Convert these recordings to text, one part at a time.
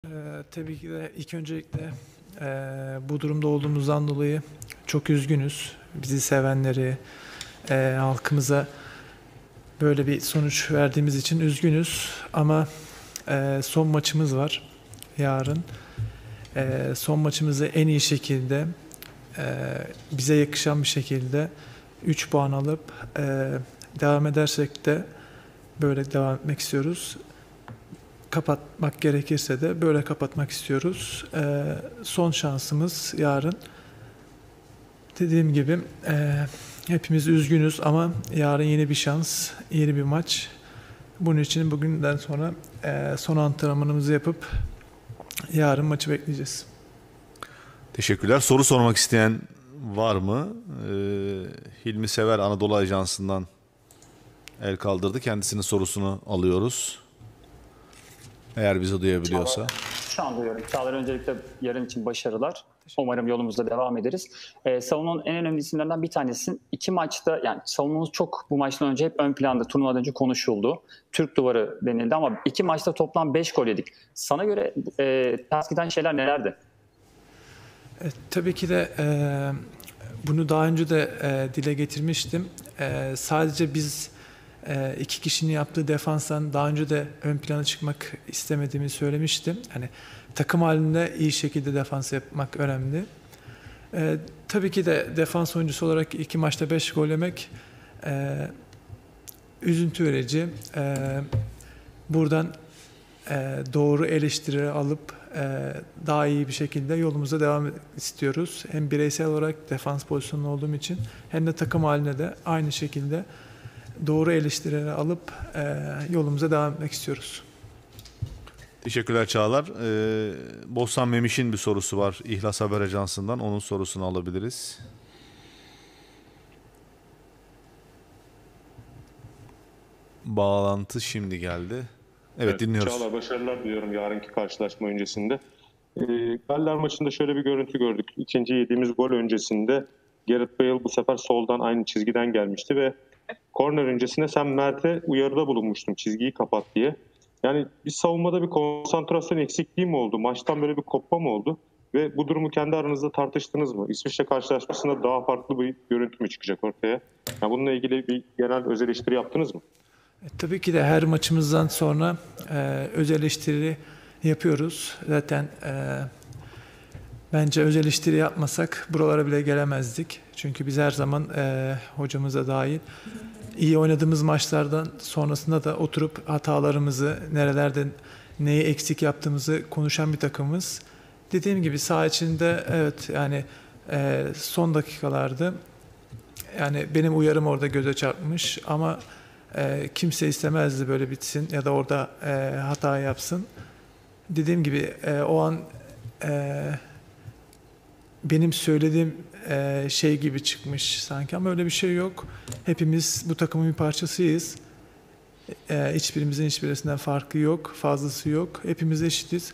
Tabii ki de ilk öncelikle bu durumda olduğumuzdan dolayı çok üzgünüz. Bizi sevenleri, halkımıza böyle bir sonuç verdiğimiz için üzgünüz. Ama son maçımız var yarın. Son maçımızı en iyi şekilde, bize yakışan bir şekilde 3 puan alıp devam edersek de böyle devam etmek istiyoruz. Kapatmak gerekirse de böyle kapatmak istiyoruz. Son şansımız yarın. Dediğim gibi hepimiz üzgünüz ama yarın yeni bir şans, yeni bir maç. Bunun için bugünden sonra son antrenmanımızı yapıp yarın maçı bekleyeceğiz. Teşekkürler. Soru sormak isteyen var mı? Hilmi Sever Anadolu Ajansı'ndan el kaldırdı. Kendisinin sorusunu alıyoruz. Eğer bizi duyabiliyorsa. Şu an duyuyorum. Çağlar, öncelikle yarın için başarılar. Umarım yolumuzda devam ederiz. Savunmanın en önemli isimlerinden bir tanesin. İki maçta, yani savunmamız çok bu maçtan önce hep ön planda, turnuvadan önce konuşuldu. Türk duvarı denildi ama iki maçta toplam 5 gol yedik. Sana göre ters giden şeyler nelerdi? Tabii ki de bunu daha önce de dile getirmiştim. Sadece biz iki kişinin yaptığı defanstan daha önce de ön plana çıkmak istemediğimi söylemiştim. Yani takım halinde iyi şekilde defans yapmak önemli. Tabii ki de defans oyuncusu olarak iki maçta 5 gol yemek üzüntü verici. Buradan doğru eleştiri alıp daha iyi bir şekilde yolumuza devam istiyoruz. Hem bireysel olarak defans pozisyonunda olduğum için hem de takım haline de aynı şekilde doğru eleştirileri alıp yolumuza devam etmek istiyoruz. Teşekkürler Çağlar. Bohsan Memiş'in bir sorusu var İhlas Haber Ajansı'ndan. Onun sorusunu alabiliriz. Bağlantı şimdi geldi. Evet, dinliyoruz. Çağlar, başarılar diliyorum yarınki karşılaşma öncesinde. Galler maçında şöyle bir görüntü gördük. İkinci yediğimiz gol öncesinde Gareth Bale bu sefer soldan aynı çizgiden gelmişti ve korner öncesinde sen Mert'e uyarıda bulunmuştun çizgiyi kapat diye. Yani bir savunmada bir konsantrasyon eksikliği mi oldu? Maçtan böyle bir kopma mı oldu? Ve bu durumu kendi aranızda tartıştınız mı? İsviçre karşılaşmasında daha farklı bir görüntü mü çıkacak ortaya? Yani bununla ilgili bir genel öz eleştiri yaptınız mı? Tabii ki de her maçımızdan sonra öz eleştiri yapıyoruz. Zaten bence öz eleştiri yapmasak buralara bile gelemezdik. Çünkü biz her zaman hocamıza dahil iyi oynadığımız maçlardan sonrasında da oturup hatalarımızı, nerelerde neyi eksik yaptığımızı konuşan bir takımız. Dediğim gibi saha içinde evet, yani son dakikalardı. Yani benim uyarım orada göze çarpmış ama kimse istemezdi böyle bitsin ya da orada hata yapsın. Dediğim gibi o an benim söylediğim şey gibi çıkmış sanki ama öyle bir şey yok. Hepimiz bu takımın bir parçasıyız. Hiçbirimizin hiçbirisinden farkı yok, fazlası yok. Hepimiz eşitiz.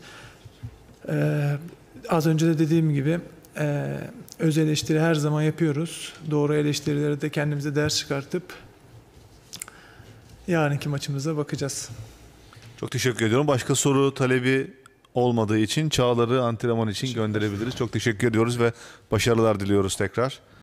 Az önce de dediğim gibi öz eleştiri her zaman yapıyoruz. Doğru eleştirileri de kendimize ders çıkartıp yarınki maçımıza bakacağız. Çok teşekkür ediyorum. Başka soru talebi olmadığı için Çağlar'ı antrenman için gönderebiliriz. Çok teşekkür ediyoruz ve başarılar diliyoruz tekrar.